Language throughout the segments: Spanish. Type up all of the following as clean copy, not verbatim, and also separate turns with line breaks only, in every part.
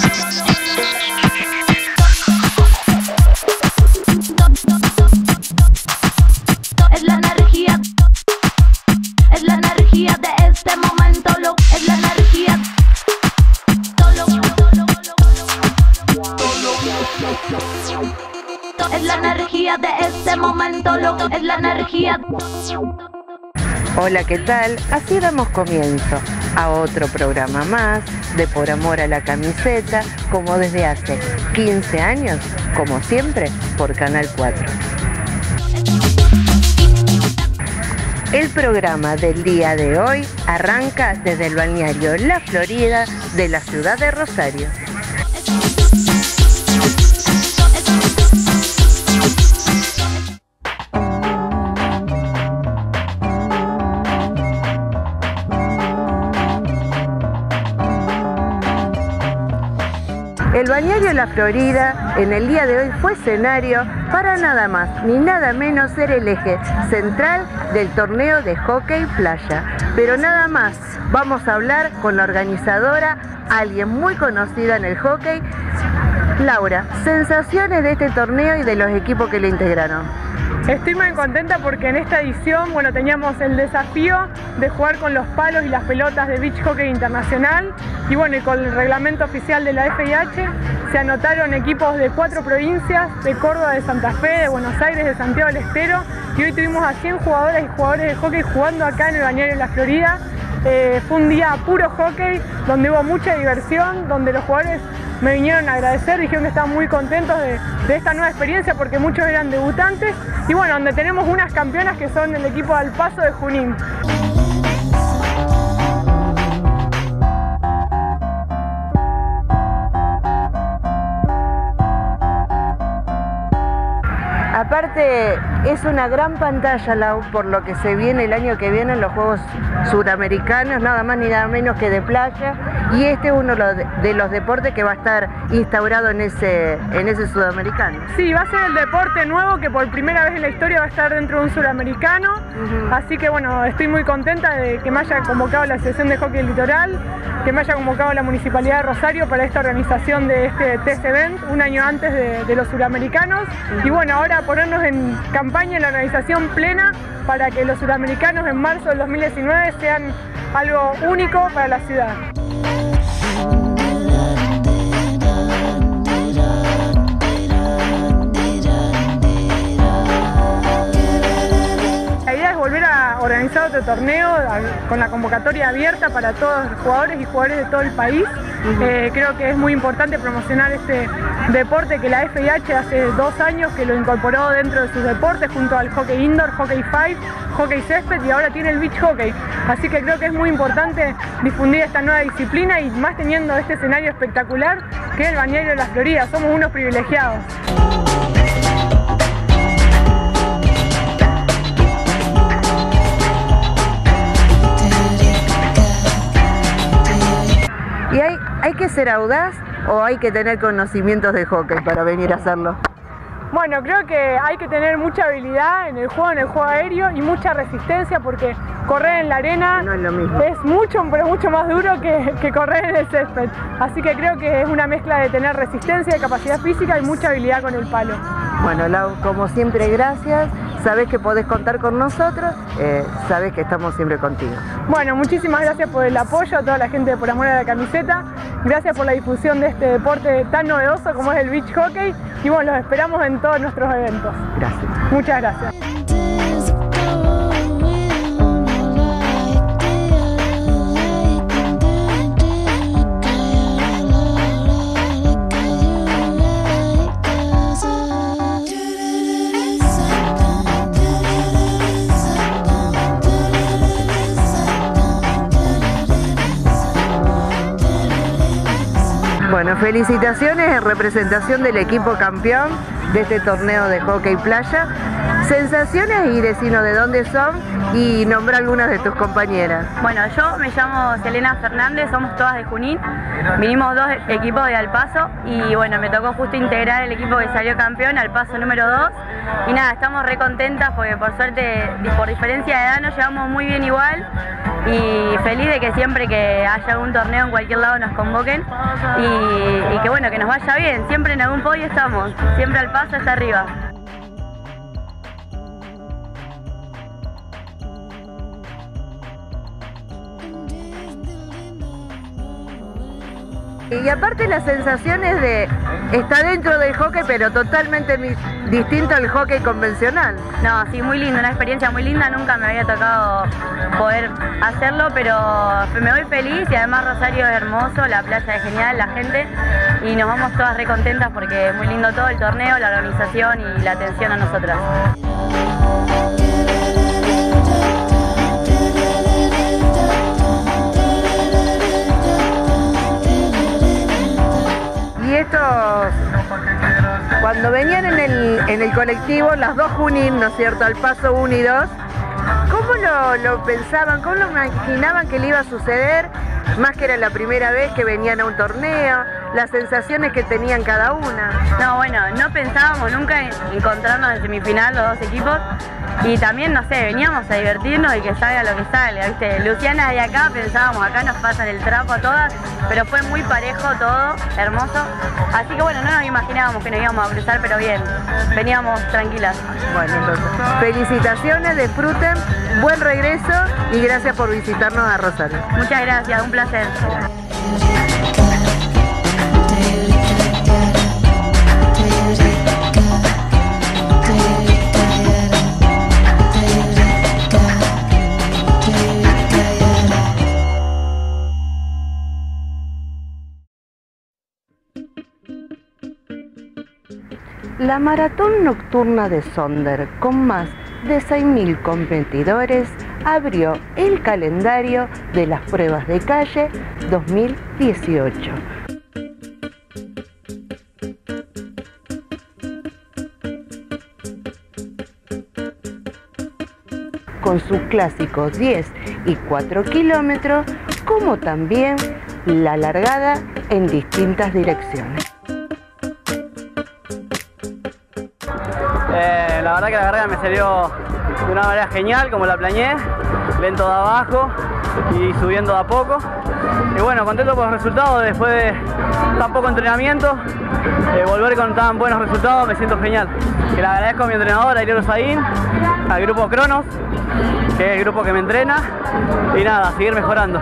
Es la energía de este momento, es la energía. Es la energía de este momento, es la energía.
Hola, ¿qué tal? Así damos comienzo a otro programa más de Por Amor a la Camiseta, como desde hace 15 años, como siempre, por Canal 4. El programa del día de hoy arranca desde el balneario La Florida de la ciudad de Rosario. El balneario La Florida en el día de hoy fue escenario para nada más ni nada menos ser el eje central del torneo de hockey playa. Pero nada más, vamos a hablar con la organizadora, alguien muy conocida en el hockey. Laura, sensaciones de este torneo y de los equipos que lo integraron.
Estoy muy contenta porque en esta edición, teníamos el desafío de jugar con los palos y las pelotas de Beach Hockey Internacional y y con el reglamento oficial de la FIH se anotaron equipos de 4 provincias, de Córdoba, de Santa Fe, de Buenos Aires, de Santiago del Estero, y hoy tuvimos a 100 jugadoras y jugadores de hockey jugando acá en el balneario de La Florida. Fue un día puro hockey, donde hubo mucha diversión, donde los jugadores me vinieron a agradecer, dijeron que estaban muy contentos de esta nueva experiencia porque muchos eran debutantes y donde tenemos unas campeonas que son el equipo de Alpaso de Junín.
Aparte, es una gran pantalla, Lau, por lo que se viene el año que viene en los Juegos Suramericanos, nada más ni nada menos que de playa, y este es uno de los deportes que va a estar instaurado en ese Sudamericano.
Sí, va a ser el deporte nuevo que por primera vez en la historia va a estar dentro de un Suramericano, así que estoy muy contenta de que me haya convocado la Asociación de Hockey Litoral, que me haya convocado la Municipalidad de Rosario para esta organización de este test event un año antes de los Suramericanos, y ahora ponernos en campaña en la organización plena para que los Suramericanos en marzo del 2019 sean algo único para la ciudad. La idea es volver a organizar otro torneo con la convocatoria abierta para todos los jugadores y jugadores de todo el país. Creo que es muy importante promocionar este deporte que la FIH hace 2 años que lo incorporó dentro de sus deportes junto al hockey indoor, hockey 5, hockey césped y ahora tiene el beach hockey. Así que creo que es muy importante difundir esta nueva disciplina y más teniendo este escenario espectacular que es el balneario de La Florida. Somos unos privilegiados.
¿Y hay que ser audaz o hay que tener conocimientos de hockey para venir a hacerlo?
Creo que hay que tener mucha habilidad en el juego aéreo y mucha resistencia porque correr en la arena
no es lo mismo.
Es mucho más duro que correr en el césped. Así que creo que es una mezcla de tener resistencia, de capacidad física y mucha habilidad con el palo.
Bueno, Lau, como siempre, gracias. Sabés que podés contar con nosotros, sabés que estamos siempre contigo.
Muchísimas gracias por el apoyo a toda la gente de Por Amor a la Camiseta. Gracias por la difusión de este deporte tan novedoso como es el beach hockey. Y los esperamos en todos nuestros eventos.
Gracias.
Muchas gracias.
Bueno, felicitaciones en representación del equipo campeón de este torneo de hockey playa. Sensaciones y decinos de dónde son y nombra algunas de tus compañeras.
Yo me llamo Selena Fernández, somos todas de Junín. Vinimos 2 equipos de Alpaso y me tocó justo integrar el equipo que salió campeón, Alpaso número 2. Y estamos re contentas porque por suerte, por diferencia de edad, nos llevamos muy bien igual. y feliz de que siempre que haya algún torneo en cualquier lado nos convoquen y que bueno, que nos vaya bien, siempre en algún podio estamos, siempre al paso hasta arriba.
Y aparte las sensaciones de estar dentro del hockey, pero totalmente distinto al hockey convencional.
No, sí, muy lindo, una experiencia muy linda, nunca me había tocado poder hacerlo, pero me voy feliz y además Rosario es hermoso, la playa es genial, la gente, y nos vamos todas re contentas porque es muy lindo todo el torneo, la organización y la atención a nosotras.
Y estos, cuando venían en el colectivo, las dos Junín, ¿no es cierto?, al paso 1 y 2, ¿cómo lo pensaban, cómo lo imaginaban que le iba a suceder? Más que era la primera vez que venían a un torneo, las sensaciones que tenían cada una.
No, bueno, no pensábamos nunca en encontrarnos en semifinal los dos equipos y también, no sé, veníamos a divertirnos y que salga lo que salga, ¿viste? Luciana de acá pensábamos, acá nos pasan el trapo a todas, pero fue muy parejo todo, hermoso. Así que bueno, no nos imaginábamos que nos íbamos a cruzar, pero bien, veníamos tranquilas.
Bueno, entonces, felicitaciones, disfruten, buen regreso y gracias por visitarnos a Rosario.
Muchas gracias, un placer.
La maratón nocturna de Sonder, con más de 6.000 competidores, abrió el calendario de las pruebas de calle 2018. Con sus clásicos 10 y 4 kilómetros, como también la largada en distintas direcciones.
La verdad que la carrera me salió de una manera genial, como la planeé, lento de abajo y subiendo de a poco. Y bueno, contento por los resultados, después de tan poco entrenamiento, volver con tan buenos resultados me siento genial. Que le agradezco a mi entrenador, a Ariel Osaín, al grupo Cronos, que es el grupo que me entrena, y nada, seguir mejorando.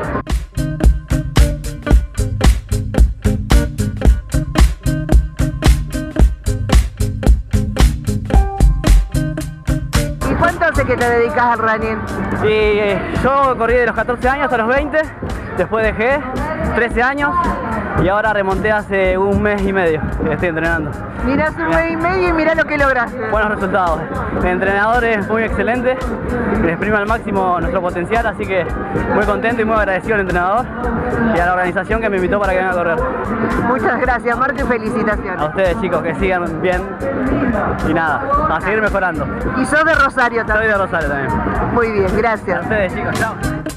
¿Cuánto hace que te dedicas al running?
Y yo corrí de los 14 años hasta los 20, después dejé 13 años y ahora remonté hace un mes y medio que estoy entrenando.
Mirá hace un mes y medio y mirá lo que lograste.
Buenos resultados. El entrenador es muy excelente, que exprime al máximo nuestro potencial, así que muy contento y muy agradecido al entrenador y a la organización que me invitó para que venga a correr.
Muchas gracias, Marco, y felicitaciones.
A ustedes, chicos, que sigan bien y nada, a seguir mejorando.
Y sos de Rosario también.
Soy de Rosario también.
Muy bien, gracias.
A ustedes, chicos, chao.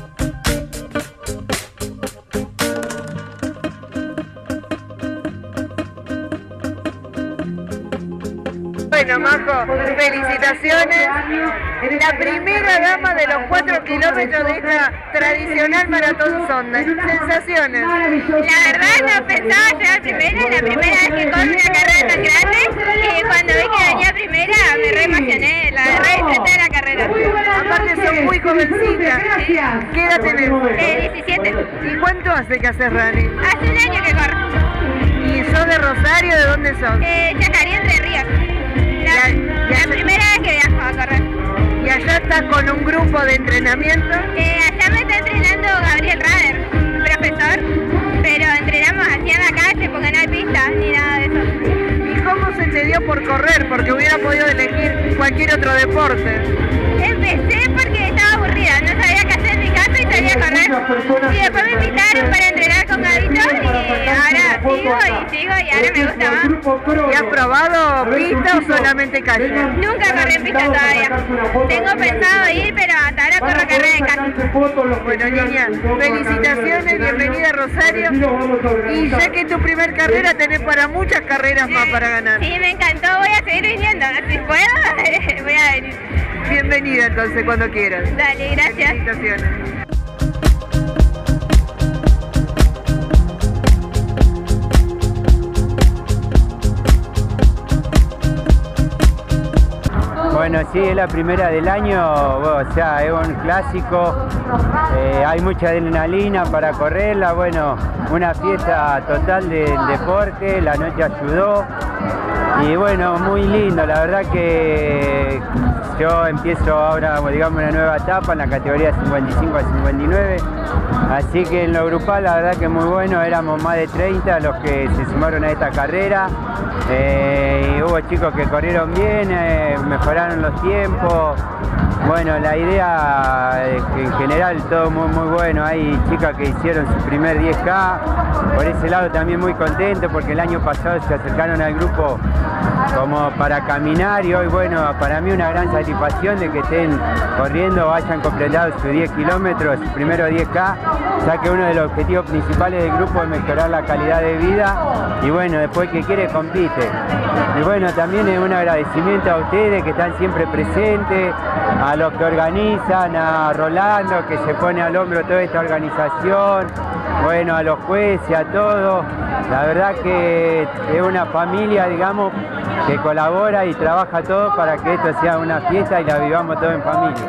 Bueno, Majo, felicitaciones. La primera dama de los 4 kilómetros de esta tradicional maratón Sonder. Sensaciones.
La verdad no pensaba llegar primera, la primera vez que corro una carrera tan grande, y cuando vi que venía primera me re emocioné, la verdad disfruté de la carrera.
Aparte son muy jovencitas. ¿Qué edad tenés?
17.
¿Y cuánto hace que haces running?
Hace un año que corro.
¿Y sos de Rosario? ¿De dónde sos?
Chacarí, Entre Ríos. La primera vez que viajo a correr.
¿Y allá estás con un grupo de entrenamiento?
Allá me está entrenando Gabriel Rader, profesor, pero entrenamos así en la calle porque no hay pista ni nada de eso.
¿Y cómo se te dio por correr? Porque hubiera podido elegir cualquier otro deporte.
Empecé porque estaba aburrida, no sabía qué hacer en mi casa y salí a correr. Y después me invitaron para entrenar con Gabito y ahora sigo y ahora me gusta más.
¿Y has probado pista o solamente calle?
Nunca corrí en pista todavía. Tengo pensado ir, pero hasta ahora corro carrera de calle.
Bueno, niña, felicitaciones, bienvenida a Rosario. Y ya que es tu primer carrera, tenés para muchas carreras más para ganar.
Sí, me encantó, voy a seguir viniendo. Si puedo, voy a venir.
Bienvenida entonces, cuando quieras.
Dale, gracias.
Felicitaciones.
Bueno, sí, es la primera del año, o sea, es un clásico, hay mucha adrenalina para correrla, bueno, una fiesta total del deporte, la noche ayudó y bueno, muy lindo, la verdad que yo empiezo ahora, digamos, una nueva etapa en la categoría 55 a 59, así que en lo grupal la verdad que muy bueno, éramos más de 30 los que se sumaron a esta carrera. Y hubo chicos que corrieron bien, mejoraron los tiempos. Bueno, la idea es que en general todo muy bueno. Hay chicas que hicieron su primer 10K. Por ese lado también muy contento porque el año pasado se acercaron al grupo como para caminar y hoy, bueno, para mí una gran satisfacción de que estén corriendo, hayan completado sus 10 kilómetros, su primero 10K, ya que uno de los objetivos principales del grupo es mejorar la calidad de vida y bueno, después que quiere compite. Y bueno, también es un agradecimiento a ustedes que están siempre presentes, a los que organizan, a Rolando que se pone al hombro toda esta organización, bueno, a los jueces, a todos. La verdad que es una familia, digamos, que colabora y trabaja todo para que esto sea una fiesta y la vivamos todo en familia.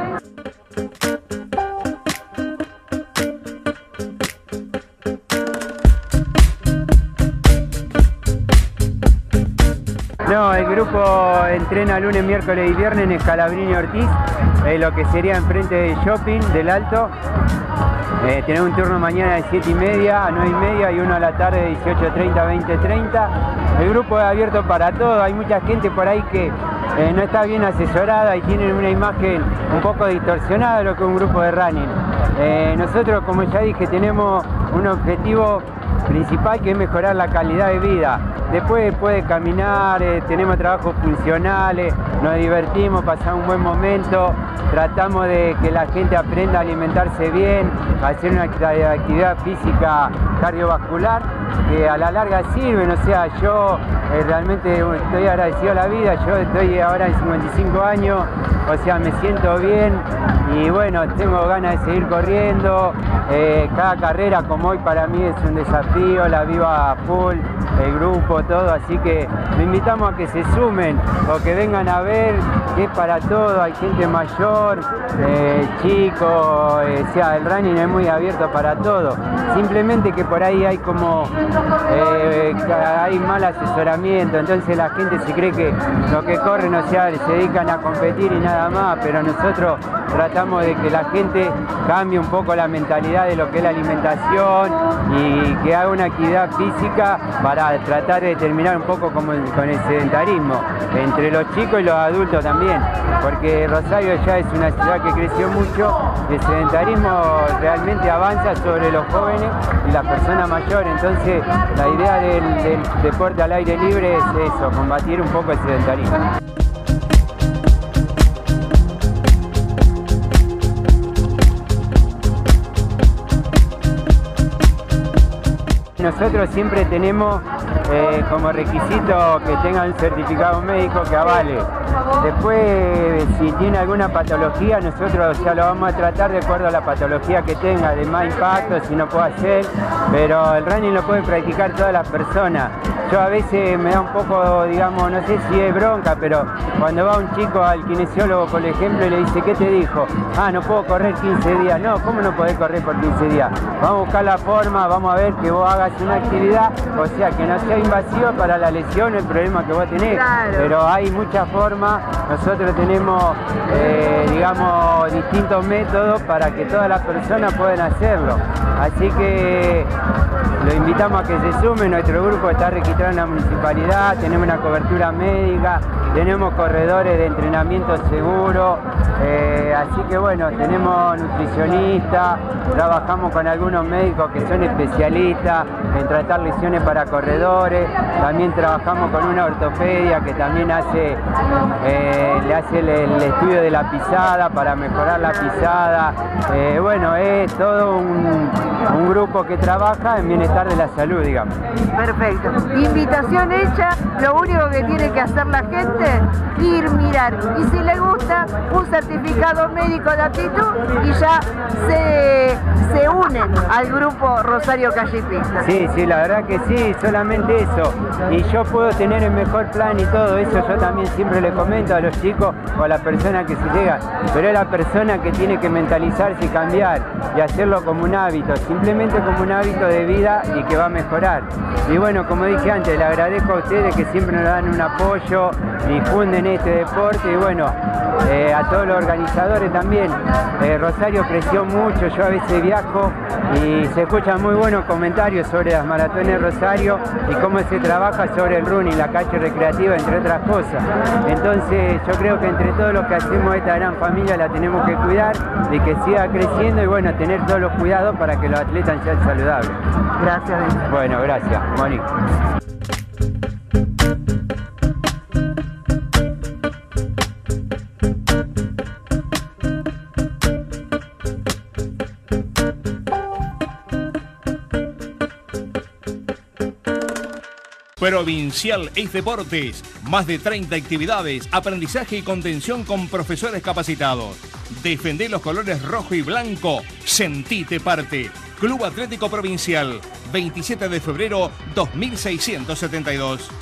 No, el grupo entrena lunes, miércoles y viernes en Scalabrini Ortiz, lo que sería enfrente del shopping del Alto. Tenemos un turno mañana de 7:30 a 9:30 y uno a la tarde de 18:30 a 20:30. El grupo es abierto para todo, hay mucha gente por ahí que no está bien asesorada y tienen una imagen un poco distorsionada de lo que es un grupo de running. Nosotros, como ya dije, tenemos un objetivo principal que es mejorar la calidad de vida. Después puede caminar, tenemos trabajos funcionales, nos divertimos, pasamos un buen momento, tratamos de que la gente aprenda a alimentarse bien, a hacer una actividad física cardiovascular que a la larga sirven. O sea, yo realmente estoy agradecido a la vida, yo estoy ahora en 55 años, o sea, me siento bien y bueno, tengo ganas de seguir corriendo. Cada carrera como hoy para mí es un desafío, la vivo a full, el grupo, todo, así que le invitamos a que se sumen o que vengan a ver, que es para todo, hay gente mayor, chicos, o sea, el running es muy abierto para todo, simplemente que por ahí hay como, hay mal asesoramiento, entonces la gente se cree que los que corren, o sea, se dedican a competir y nada más, pero nosotros tratamos de que la gente cambie un poco la mentalidad de lo que es la alimentación y que haga una actividad física para tratar de terminar un poco con el sedentarismo, entre los chicos y los adultos también, porque Rosario ya es una ciudad que creció mucho y el sedentarismo realmente avanza sobre los jóvenes y las personas mayores, entonces la idea del deporte al aire libre es eso, combatir un poco el sedentarismo. Nosotros siempre tenemos como requisito que tengan un certificado médico que avale. Después, si tiene alguna patología, nosotros ya lo vamos a tratar de acuerdo a la patología que tenga, de más impacto, si no puede hacer, pero el running lo pueden practicar todas las personas. Yo a veces me da un poco, digamos, no sé si es bronca, pero cuando va un chico al kinesiólogo, por ejemplo, y le dice, ¿qué te dijo? Ah, no puedo correr 15 días. No, ¿cómo no podés correr por 15 días? Vamos a buscar la forma, vamos a ver que vos hagas una actividad, o sea, que no sea invasiva para la lesión o el problema que vos tenés. Claro. Pero hay muchas formas, nosotros tenemos, digamos, distintos métodos para que todas las personas puedan hacerlo. Así que lo invitamos a que se sumen, nuestro grupo está registrado en la municipalidad, tenemos una cobertura médica, tenemos corredores de entrenamiento seguro, así que bueno, tenemos nutricionistas, trabajamos con algunos médicos que son especialistas en tratar lesiones para corredores, también trabajamos con una ortopedia que también le hace el estudio de la pisada para mejorar la pisada, bueno, es todo un grupo que trabaja en bienestar de la salud, digamos.
Perfecto. Invitación hecha, lo único que tiene que hacer la gente, ir, mirar, y si le gusta, un certificado médico de aptitud y ya se unen al grupo Rosario Calle y Pista.
Sí, la verdad que sí, solamente eso. y yo puedo tener el mejor plan y todo eso, yo también siempre le comento a los chicos o a la persona que se llega, pero es la persona que tiene que mentalizarse y cambiar y hacerlo como un hábito, simplemente como un hábito de vida y que va a mejorar. Y bueno, como dije antes, le agradezco a ustedes que siempre nos dan un apoyo, difunden este deporte y bueno, a todos los organizadores también. Rosario creció mucho, yo a veces viajo y se escuchan muy buenos comentarios sobre las maratones de Rosario y cómo se trabaja sobre el running, la cancha recreativa, entre otras cosas. Entonces yo creo que entre todos los que hacemos esta gran familia la tenemos que cuidar y que siga creciendo y bueno, tener todos los cuidados para que los atletas sean saludables.
Gracias.
Bueno, gracias, Moni.
Provincial Ace Deportes, más de 30 actividades, aprendizaje y contención con profesores capacitados. Defendé los colores rojo y blanco, sentite parte. Club Atlético Provincial, 27 de febrero 2672.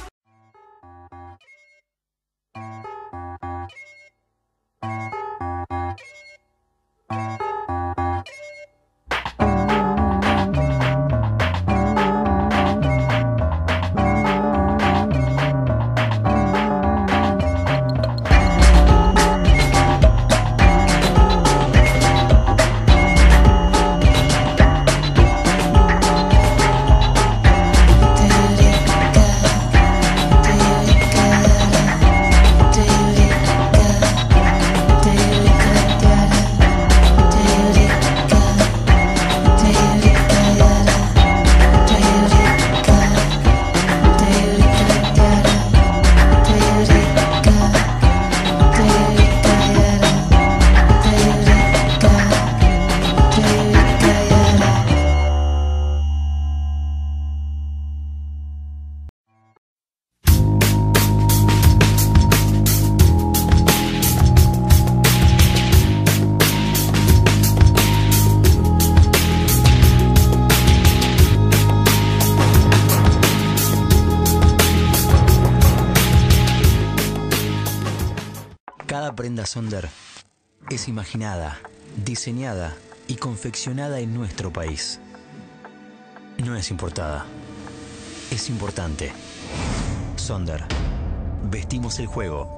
Cada prenda Sonder es imaginada, diseñada y confeccionada en nuestro país. No es importada, es importante. Sonder, vestimos el juego.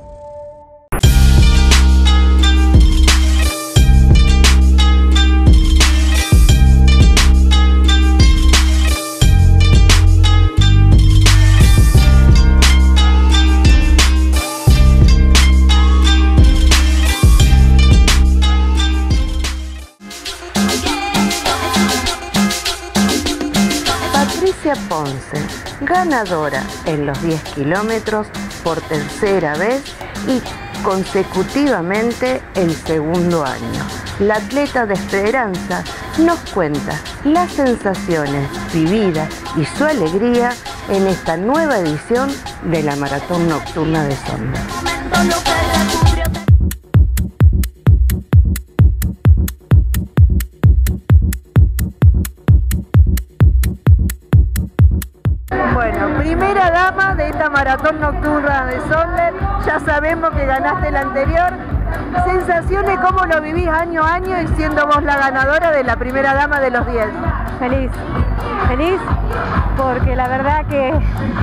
Patricia Ponce, ganadora en los 10 kilómetros por tercera vez y consecutivamente el segundo año. La atleta de Esperanza nos cuenta las sensaciones vividas y su alegría en esta nueva edición de la Maratón Nocturna de Sonder. Bueno, primera dama de esta Maratón Nocturna de Sonder, ya sabemos que ganaste la anterior. Sensaciones, ¿cómo lo vivís año a año y siendo vos la ganadora de la primera dama de los 10?
Feliz, feliz, porque la verdad que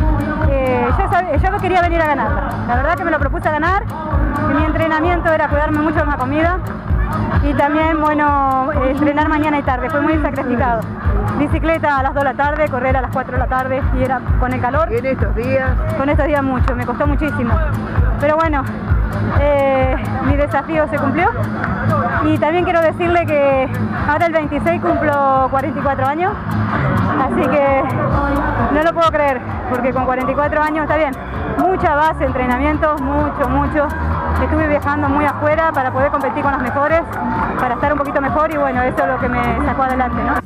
yo quería venir a ganarla. La verdad que me lo propuse a ganar, y mi entrenamiento era cuidarme mucho de la comida y también, bueno, entrenar mañana y tarde, fue muy sacrificado. Bicicleta a las 2 de la tarde, correr a las 4 de la tarde y era con el calor.
¿Y en estos días?
Con estos días mucho, me costó muchísimo. Pero bueno, mi desafío se cumplió y también quiero decirle que ahora el 26 cumplo 44 años, así que no lo puedo creer, porque con 44 años está bien, mucha base, entrenamientos, mucho. Estuve viajando muy afuera para poder competir con los mejores, para estar un poquito mejor y bueno, eso es lo que me sacó adelante, ¿no?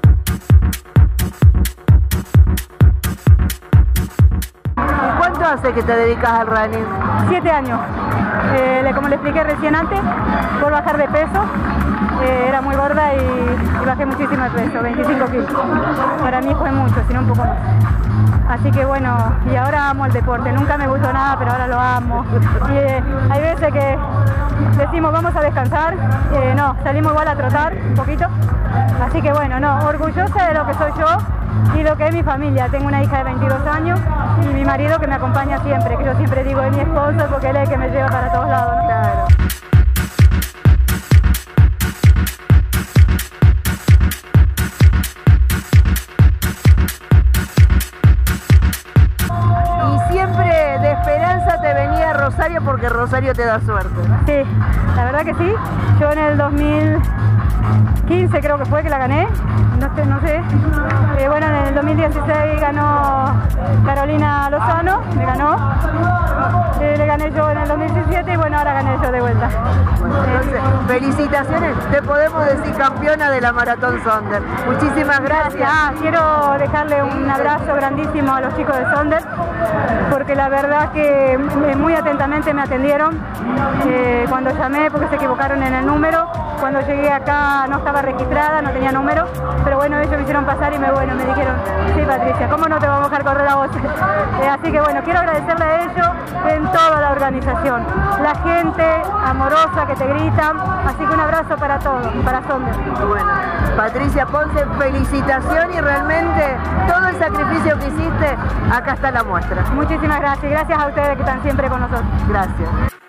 ¿Cuánto hace que te dedicas al running?
7 años. Como le expliqué recién antes, por bajar de peso. Era muy gorda y bajé muchísimo de peso, 25 kilos. Para mí fue mucho, sino un poco más. Así que bueno, y ahora amo el deporte. Nunca me gustó nada, pero ahora lo amo. Y hay veces que decimos vamos a descansar, no, salimos igual a trotar un poquito. Así que bueno, no, orgullosa de lo que soy yo y lo que es mi familia. Tengo una hija de 22 años y mi marido que me acompaña siempre, que yo siempre digo es mi esposo porque él es el que me lleva para todos lados, ¿no? Claro.
Rosario porque Rosario te da suerte.
Sí, la verdad que sí. Yo en el 2015 creo que fue que la gané, no sé. Bueno, en el 2016 ganó Carolina Lozano, me ganó. Le gané yo en el 2017 y bueno, ahora gané yo de vuelta.
Entonces, felicitaciones, te podemos decir campeona de la Maratón Sonder. Muchísimas gracias.
Quiero dejarle un abrazo grandísimo a los chicos de Sonder, porque la verdad que muy atentamente me atendieron cuando llamé, porque se equivocaron en el número. Cuando llegué acá no estaba registrada, no tenía número, pero bueno, ellos me hicieron pasar y me dijeron, sí Patricia, ¿cómo no te vamos a dejar correr a vos? Así que bueno, quiero agradecerle a ellos en toda la organización, la gente amorosa que te grita, así que un abrazo para todos, para Sonder.
Bueno, Patricia Ponce, felicitación y realmente todo el sacrificio que hiciste, acá está la muestra.
Muchísimas gracias, gracias a ustedes que están siempre con nosotros.
Gracias.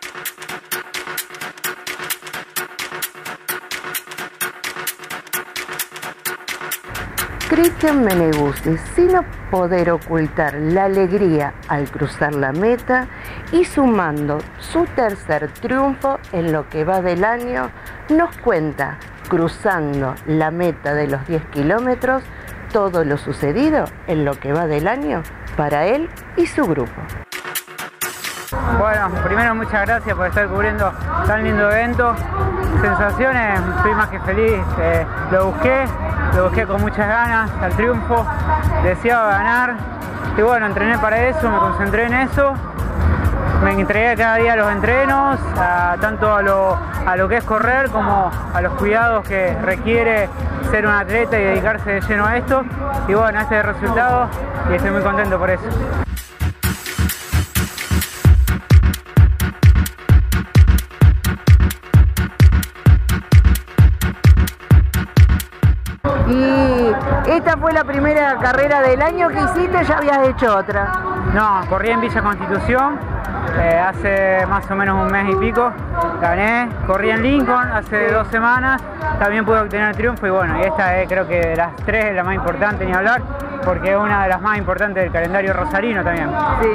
Cristian Meneguzzi, sin poder ocultar la alegría al cruzar la meta y sumando su tercer triunfo en lo que va del año, nos cuenta, cruzando la meta de los 10 kilómetros, todo lo sucedido en lo que va del año para él y su grupo.
Bueno, primero muchas gracias por estar cubriendo tan lindo evento. Sensaciones, estoy más que feliz. Lo busqué con muchas ganas al triunfo, deseaba ganar y bueno, entrené para eso, me concentré en eso, me entregué cada día a los entrenos, tanto a lo que es correr como a los cuidados que requiere ser un atleta y dedicarse de lleno a esto y bueno, este es el resultado y estoy muy contento por eso.
Y esta fue la primera carrera del año que hiciste, ¿ya habías hecho otra?
No, corrí en Villa Constitución hace más o menos un mes y pico, gané, corrí en Lincoln hace 2 semanas, también pude obtener el triunfo y bueno, y esta creo que de las 3 es la más importante ni hablar, porque es una de las más importantes del calendario rosarino también.
Sí.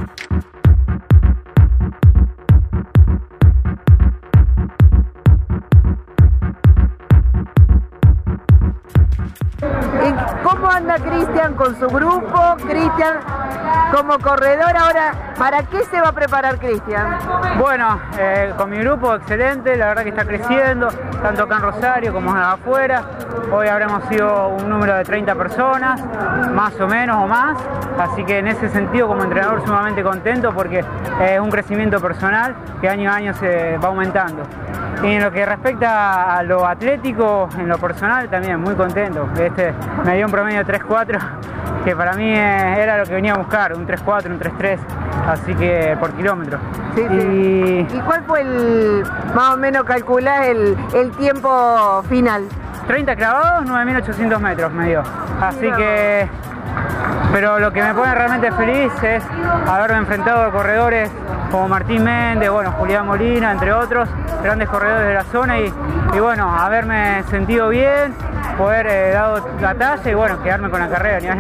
¿Cómo anda Cristian con su grupo? Cristian como corredor ahora, ¿para qué se va a preparar Cristian?
Bueno, con mi grupo excelente, la verdad que está creciendo, tanto acá en Rosario como afuera. Hoy habremos sido un número de 30 personas, más o menos o más, así que en ese sentido como entrenador sumamente contento porque es un crecimiento personal que año a año se va aumentando. Y en lo que respecta a lo atlético, en lo personal también muy contento. Me dio un promedio de 3.4, que para mí era lo que venía a buscar, un 3.4, un 3.3, así que por kilómetro.
Sí, sí. ¿Y cuál fue más o menos calculás el tiempo final?
30 clavados, 9.800 metros me dio. Así que, pero lo que me pone realmente feliz es haberme enfrentado a corredores como Martín Méndez, bueno, Julián Molina, entre otros, grandes corredores de la zona y bueno, haberme sentido bien, poder dado la talla y bueno, quedarme con la carrera.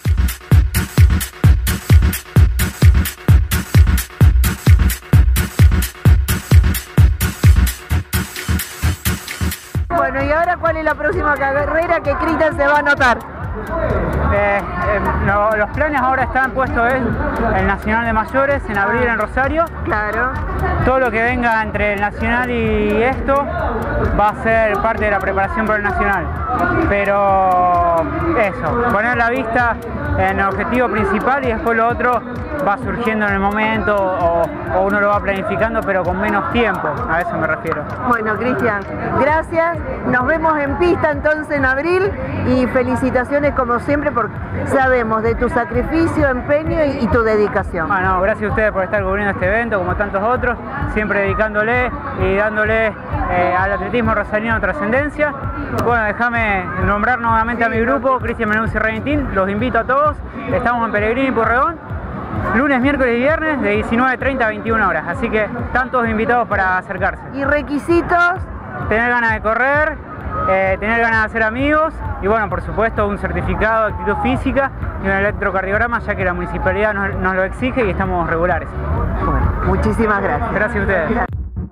Bueno, y ahora ¿cuál es la próxima carrera que Cristian se va a anotar?
Los planes ahora están puestos en el Nacional de Mayores, en abril en Rosario.
Claro.
Todo lo que venga entre el Nacional y esto va a ser parte de la preparación para el Nacional. Pero eso, poner la vista en el objetivo principal y después lo otro va surgiendo en el momento o uno lo va planificando, pero con menos tiempo, a eso me refiero.
Bueno, Cristian, gracias. Nos vemos en pista entonces en abril y felicitaciones como siempre porque sabemos de tu sacrificio, empeño y tu dedicación.
Bueno, gracias a ustedes por estar cubriendo este evento como tantos otros, siempre dedicándole y dándole al atletismo rosarino trascendencia. Bueno, déjame nombrar nuevamente a mi grupo, Cristian Menuzzi Running Team, los invito a todos, estamos en Pellegrini y Pueyrredón, lunes, miércoles y viernes de 19:30 a 21 horas, así que están todos invitados para acercarse.
¿Y requisitos?
Tener ganas de correr, tener ganas de hacer amigos y bueno, por supuesto un certificado de actitud física y un electrocardiograma, ya que la municipalidad nos lo exige y estamos regulares.
Bueno, muchísimas gracias.
Gracias a ustedes. Gracias.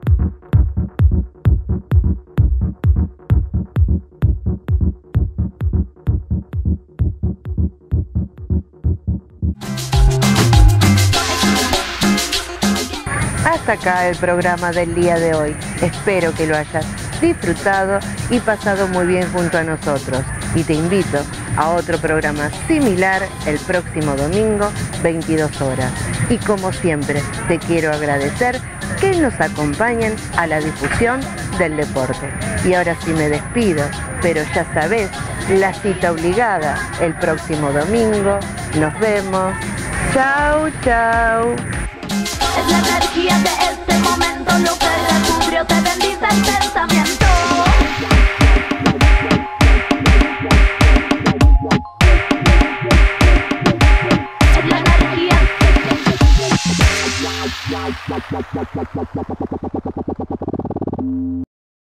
Hasta acá el programa del día de hoy. Espero que lo hayas disfrutado y pasado muy bien junto a nosotros. Y te invito a otro programa similar el próximo domingo, 22 horas. Y como siempre, te quiero agradecer que nos acompañen a la difusión del deporte. Y ahora sí me despido, pero ya sabés, la cita obligada el próximo domingo. Nos vemos. Chau, chau.
Es la energía de este momento lo que recubrió, te bendice el pensamiento.